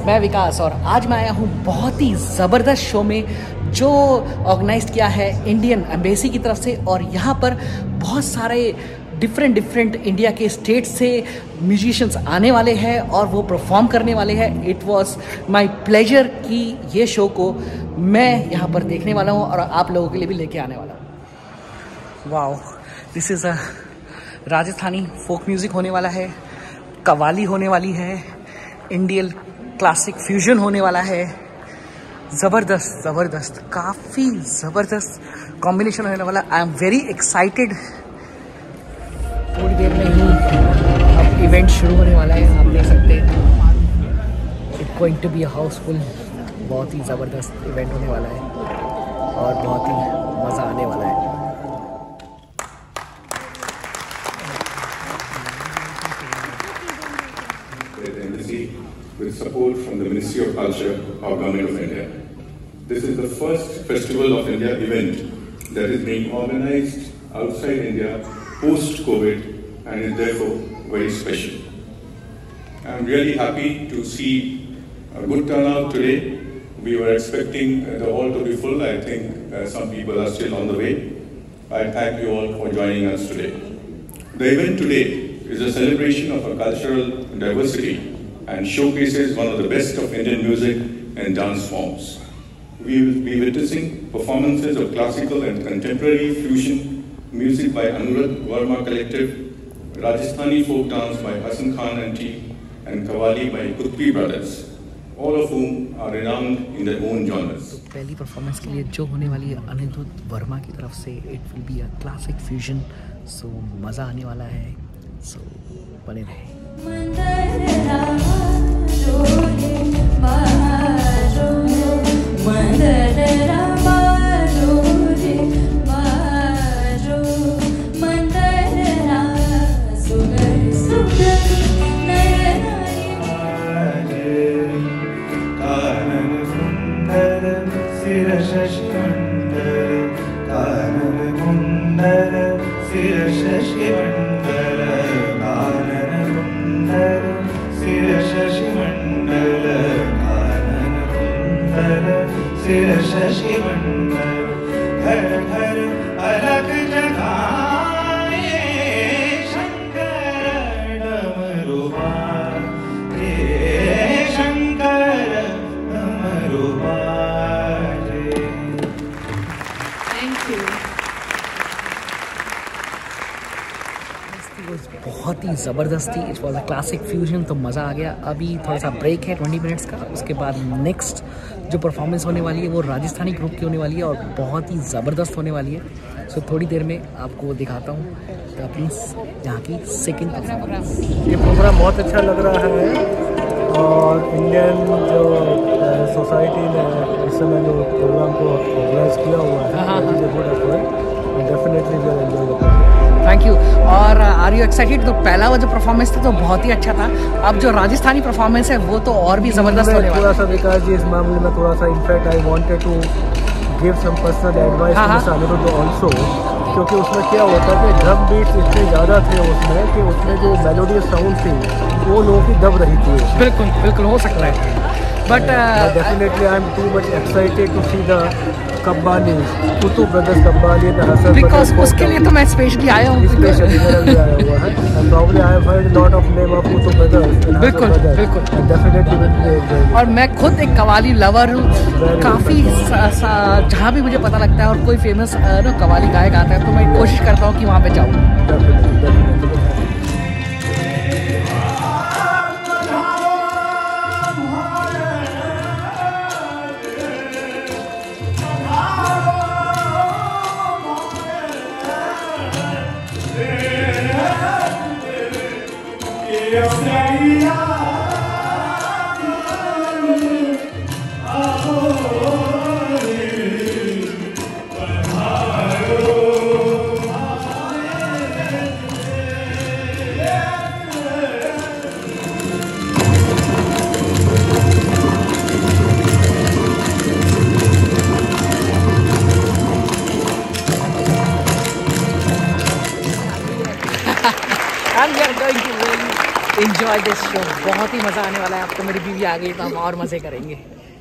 मैं विकास और आज मैं आया हूँ बहुत ही ज़बरदस्त शो में जो ऑर्गेनाइज किया है इंडियन एम्बेसी की तरफ से। और यहाँ पर बहुत सारे डिफरेंट इंडिया के स्टेट से म्यूजिशियंस आने वाले हैं और वो परफॉर्म करने वाले हैं। इट वाज माय प्लेजर कि ये शो को मैं यहाँ पर देखने वाला हूँ और आप लोगों के लिए भी लेके आने वाला हूँ। Wow, this is a Rajasthani folk music होने वाला है, कव्वाली होने वाली है, इंडियन क्लासिक फ्यूजन होने वाला है। ज़बरदस्त काफ़ी ज़बरदस्त कॉम्बिनेशन होने वाला। I am very excited. थोड़ी देर में ही अब इवेंट शुरू होने वाला है, आप देख सकते हैं। It's going to be a houseful. बहुत ही ज़बरदस्त इवेंट होने वाला है और बहुत ही मज़ा आने वाला है। With support from the Ministry of Culture of Government of India. This is the first Festival of India event that is being organized outside India post-COVID and is therefore very special. I am really happy to see a good turnout today. We were expecting the hall to be full. I think some people are still on the way. I thank you all for joining us today. The event today is a celebration of our cultural diversity and showcases one of the best of Indian music and dance forms. We will be witnessing performances of classical and contemporary fusion music by Anurag Verma Collective, Rajasthani folk dance by Hassan Khan and team, and Qawwali by Qutbi Brothers, all of whom are renowned in their own genres. पहली performance के लिए जो होने वाली है अनिरुद्ध वर्मा की तरफ से, it will be a classic fusion. So मज़ा आने वाला है, सो बने रहे। बहुत ही ज़बरदस्त थी। It was a classic fusion, तो मज़ा आ गया। अभी थोड़ा सा ब्रेक है 20 मिनट्स का। उसके बाद नेक्स्ट जो परफॉर्मेंस होने वाली है वो राजस्थानी ग्रुप की होने वाली है और बहुत ही ज़बरदस्त होने वाली है। सो थोड़ी देर में आपको दिखाता हूँ अपनी यहाँ की सेकेंड परफॉर्मेंस। ये प्रोग्राम बहुत अच्छा लग रहा है और इंडियन जो सोसाइटी ने इस समय जो प्रोग्राम को ऑर्गेनाइज किया हुआ है, डेफिनेटली थैंक यू। और आर यू एक्साइटेड? तो पहला वो जो परफॉर्मेंस था तो बहुत ही अच्छा था। अब जो राजस्थानी परफॉर्मेंस है वो तो और भी ज़बरदस्त होने वाला है। थोड़ा सा विकास जी इस मामले में थोड़ा सा in fact I wanted to give some personal advice to Anirudh also, क्योंकि उसमें क्या होता है कि ड्रम बीट्स इतने ज़्यादा थे उसमें कि उसमें जो मेलोडियस साउंड थी वो लोगों की दब रही थी। बिल्कुल हो सकता है, but definitely I am too much excited to see the qawwali, Qutub brothers qawwali, because उसके लिए तो मैं स्पेशली आया हूँ। बिल्कुल। और मैं खुद एक कव्वाली लवर हूँ, काफ़ी जहाँ भी मुझे पता लगता है और कोई फेमस कव्वाली गायक आता है तो मैं कोशिश करता हूँ कि वहाँ पे जाऊँ। and we are going to really enjoy enjoy this show, बहुत ही मज़ा आने वाला है। आपको मेरी बीवी आ गई तो हम और मज़े करेंगे।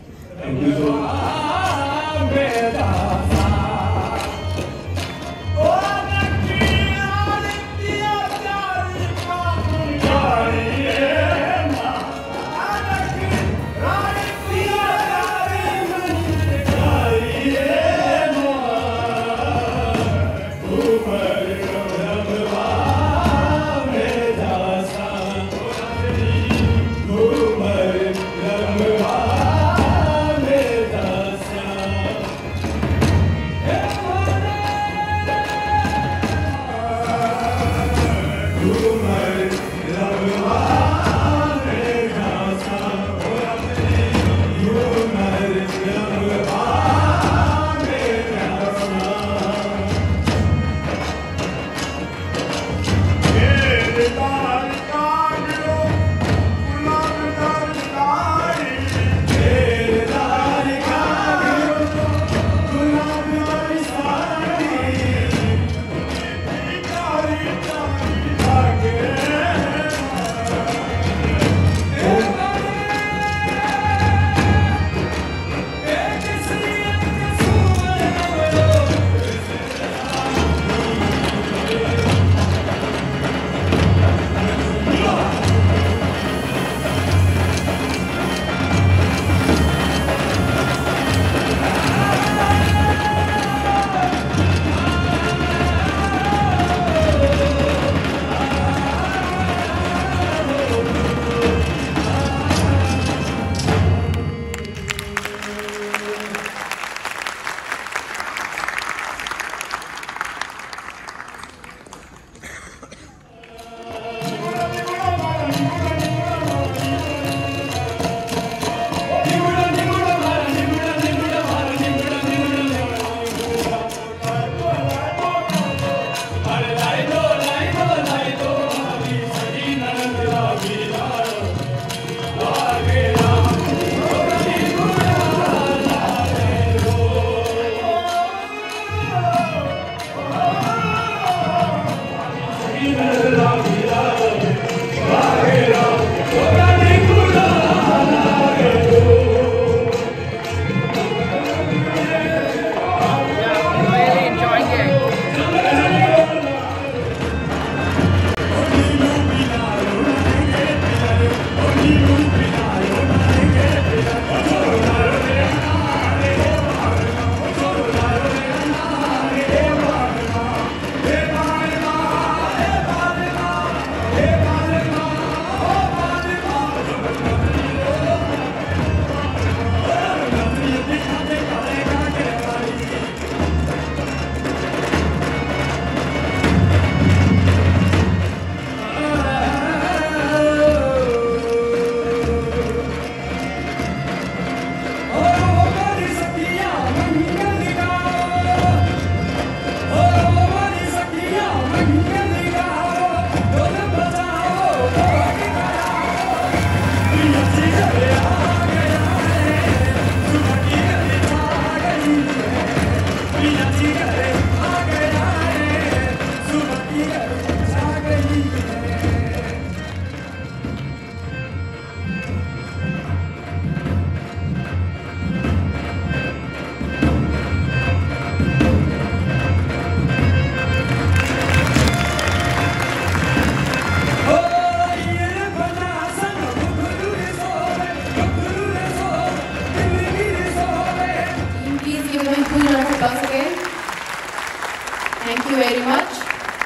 Thank you very much.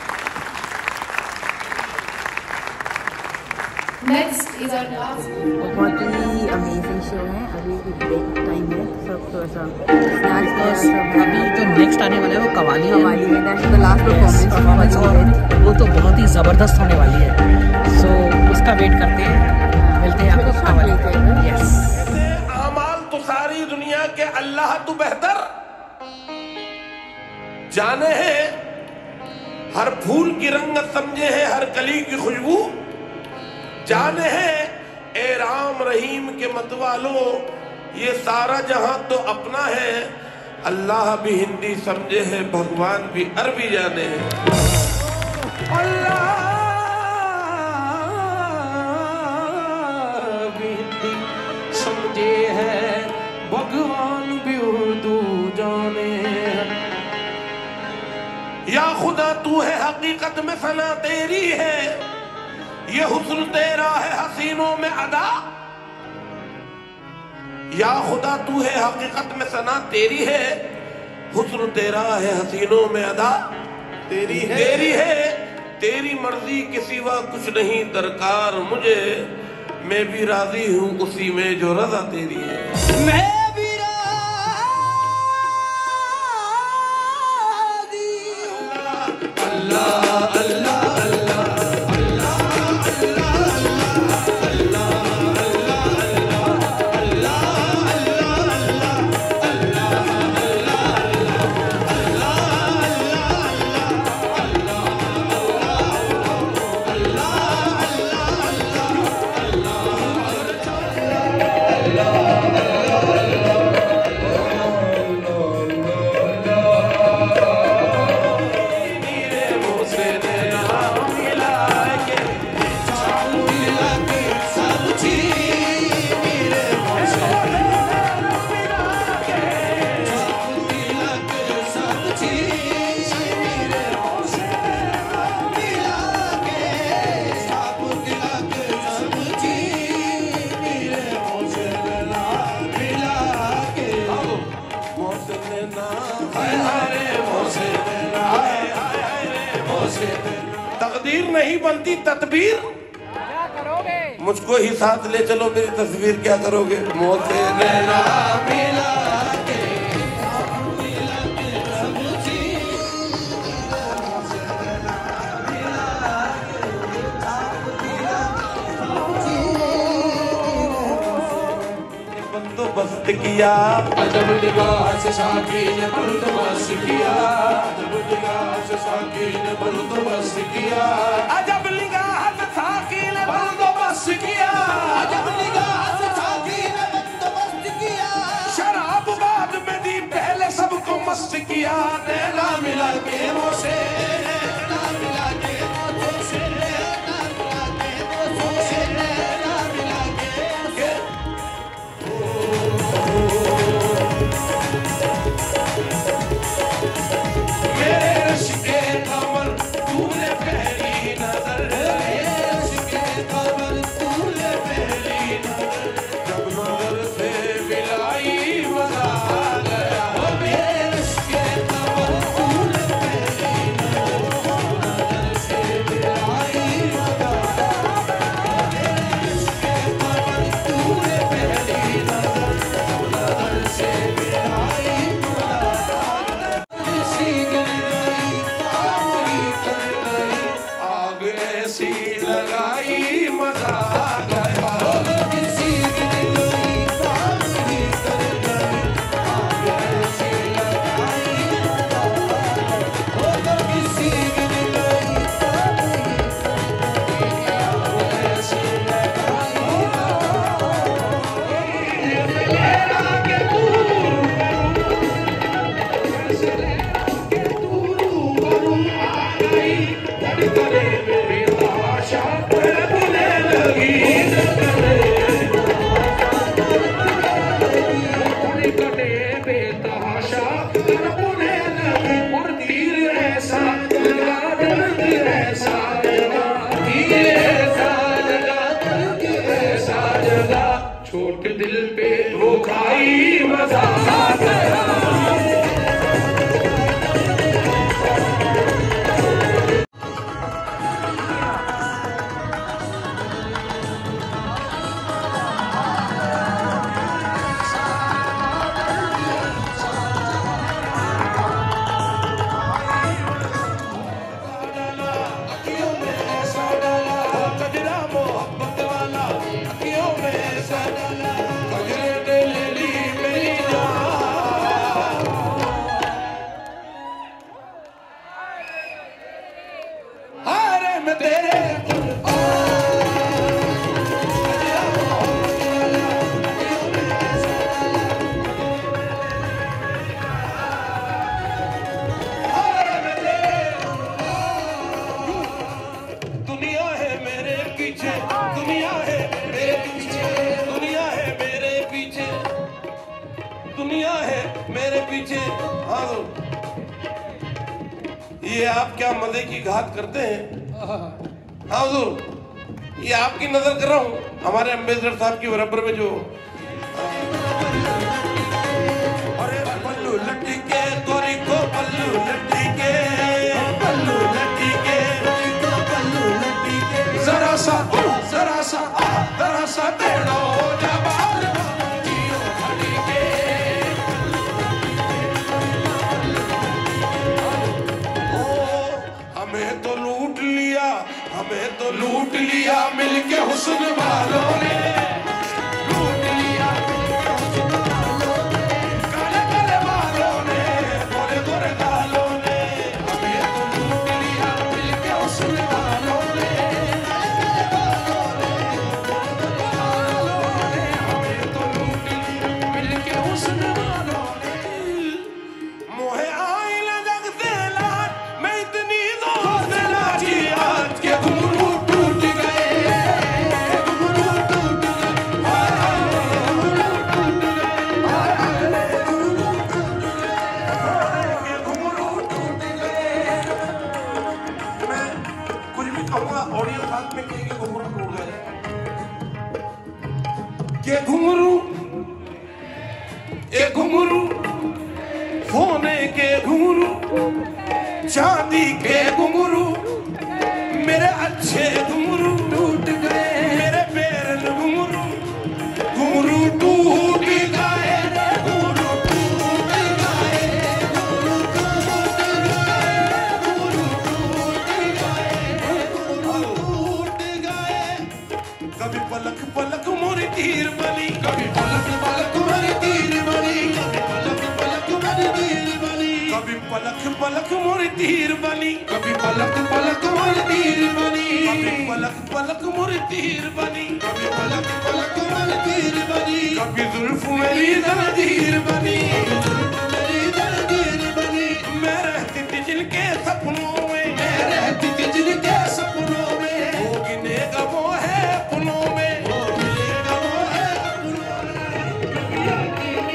Next is our last. बहुत ही अमेजिंग शो है। अभी ब्रेक टाइम है, सब थोड़ा सा स्नैक्स और अभी जो नेक्स्ट आने वाला है वो कवाली है। दैट्स द लास्ट परफॉर्मेंस और वो तो बहुत ही ज़बरदस्त होने वाली है। सो उसका वेट करते हैं, मिलते हैं आपको कवाली। यस। अमाल तो सारी दुनिया के अल्लाह तू बेहतर जाने हैं, हर फूल की रंगत समझे है, हर कली की खुशबू जाने हैं। ए राम रहीम के मतवालो, ये सारा जहां तो अपना है। अल्लाह भी हिंदी समझे है, भगवान भी अरबी जाने हैं। अल्लाह खुदा तू है हकीकत में सना तेरी है, ये हुस्न तेरा है हसीनों में अदा। या खुदा तू है हकीकत में सना तेरी है, हुस्न तेरा है हसीनों में अदा। तेरी है तेरी मर्जी के सिवा कुछ नहीं दरकार मुझे, मैं भी राजी हूँ उसी में जो रजा तेरी है। मैं तकदीर नहीं बनती तदबीर, क्या करोगे? मुझको ही साथ ले चलो मेरी तस्वीर, क्या करोगे? मोसे नैना मिला के बंदोबस्त किया, अजब निगाह से साकी ने बंदोबस्त किया, अजब निगाह से साकी ने बंदोबस्त किया, अजब निगाह से साकी ने बंदोबस्त किया, अजब निगाह से साकी ने बंदोबस्त किया। शराब बाद में दी पहले सबको मस्त किया, नैना मिला के मोसे नैना मिला के मोसे नैना मिला के मोसे नैना मिला के मेरे रश्के कमर तूने पहली नजर, मेरे रश्के कमर तूने पहली नजर, जब नजर से मिलाई मजा आ गया। ओ मेरे रश्के कमर तूने पहली नजर, नजर से मिलाई मजा आ गया। मेरे रश्के कमर तूने पहली नजर, नजर से मिलाई मजा आ गया। आग ऐसी लगाई मजा आ गया, किसी की गई कामरी कर गई, आग ऐसी लगाई मजा आ गया, किसी की गई कामरी कर गई, आग ऐसी लगाई मजा के तू छोटे दिल पे वो खाई मजा आ गया। ये आप क्या मजे की घात करते हैं। हाँ हुजूर, ये आपकी नजर कर रहा हूँ, हमारे अम्बेसडर साहब की बराबर में जो अरे पल्लू लट्टी के तोरी को पल्लू लट्टी के पल्लू लट्टी के पल्लू लट्टी के जरा सा तेड़ो जबाल जियो खड़ी के। हमें तो लूट लिया मिलके हुस्न वालों ने, लूट लिया मिलके हुस्न वालों ने, काले काले बालों ने, गोरे गोरे गालों ने। हमें तो लूट लिया मिलके हुस्न वालों ने, काले काले बालों ने, हमें तो लूट लिया मिलके हुस्न वालों ने। मोहे आई लगक से लाट मैं इतनी जोर से नाची आज के घुंघरू घुंघरू सोने के घुंघरू चांदी के घुंघरू मेरे अच्छे घुंघरू टूट गए, मेरे पैर घुंघरू घुंघरू टूट गए, घुंघरू टूट गए, घुंघरू टूट गए, घुंघरू टूट गए। कभी पलक पलक मोरी तीर बनी, कभी पलक पलक मोरी तीर बनी, कभी पलक पलक मोरी तीर बनी, कभी पलक पलक मोरी तीर बनी, कभी पलक पलक मोरी तीर बनी, कभी पलक पलक मोरी तीर बनी, कभी जुल्फ मेरी जंजीर बनी, मेरी जंजीर बनी। मैं रहती थी जिनके सपनों में, मैं रहती थी जिनके सपनों में, वो गिनेगा वो है अपनों में, वो गिनेगा वो है अपनों में।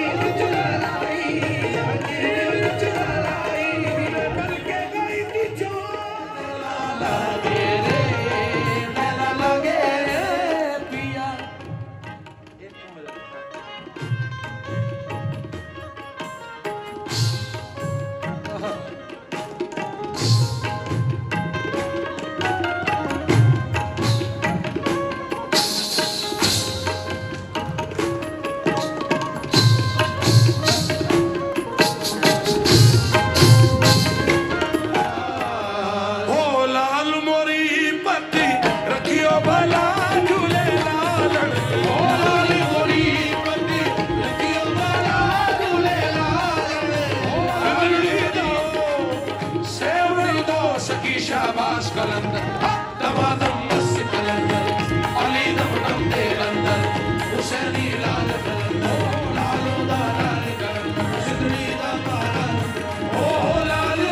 शाबाश कलंदर दमादम मस्त कलंदर अली दम दम दे कलंदर हुसैनी लाल कलंदर लालो दा लाल कलंदर सिद्धनी दा लाल ओ लाल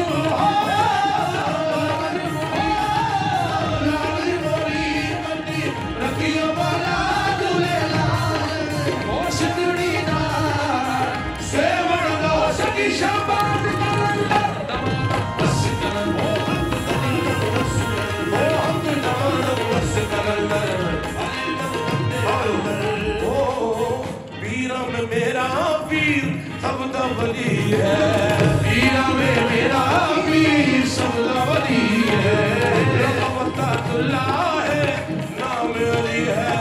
मोरी पट्टी रखियो बाला दूल्हे लाल ओ सिद्धनी दा सेवण दो सकी शाबाश कलंदर दमादम मस्त कलंदर मेरा वीर सबदा वली है, वीरा में मेरा वीर सबदा वली है, रहमतुल्लाह है नाम अली है।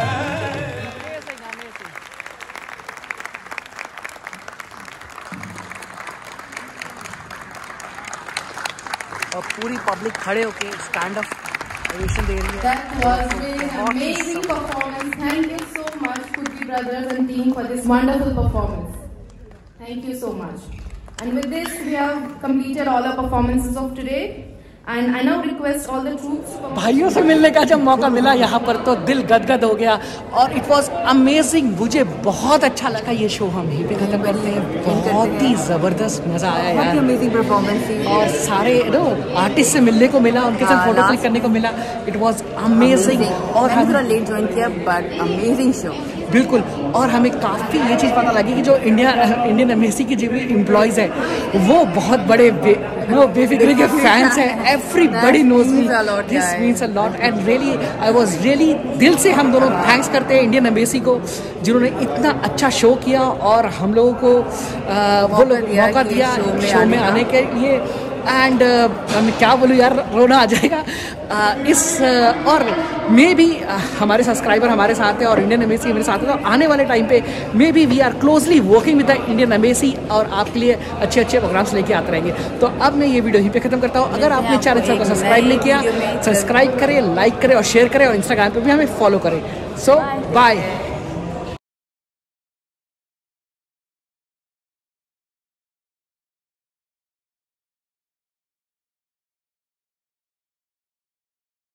और पूरी पब्लिक खड़े होके स्टैंड अप ओवेशन दे रही है। That was an amazing performance. Thank you so much, Kutti brothers and team, for this wonderful performance. Thank you so much. And with this, we have completed all our performances of today. And I now request all the troops. भाइयों से मिलने का जब मौका मिला यहाँ पर तो दिल गदगद हो गया और इट वाज अमेजिंग। मुझे बहुत अच्छा लगा ये शो। हम यहीं पे खत्म करते हैं। बहुत ही जबरदस्त मजा आया यार, अमेजिंग परफॉर्मेंस थी और सारे आर्टिस्ट से मिलने को मिला, उनके साथ फोटो क्लिक करने को मिला। It was amazing. और मैंने थोड़ा लेट ज्वाइन किया बट अमेजिंग शो। बिल्कुल। और हमें काफ़ी ये चीज़ पता लगी कि जो इंडियन एम्बेसी के जो भी एम्प्लॉयज़ हैं वो बहुत बड़े बेफिक्री के फैंस हैं। Everybody knows me, this means a lot and really I was really दिल से हम दोनों थैंक्स करते हैं इंडियन एम्बेसी को, जिन्होंने इतना अच्छा शो किया और हम लोगों को वो मौका दिया शो में आने के लिए। एंड मैं क्या बोलूँ यार, रोना आ जाएगा। और मे भी हमारे सब्सक्राइबर हमारे साथ हैं और इंडियन एम्बेसी मेरे साथ है, तो आने वाले टाइम पे maybe we are closely working with the Indian embassy और आपके लिए अच्छे अच्छे प्रोग्राम्स लेके आते रहेंगे। तो अब मैं ये वीडियो यहीं पे खत्म करता हूँ। अगर आपने चैनल को सब्सक्राइब नहीं किया, सब्सक्राइब करें, लाइक करें और शेयर करें और इंस्टाग्राम पे भी हमें फॉलो करें। So bye.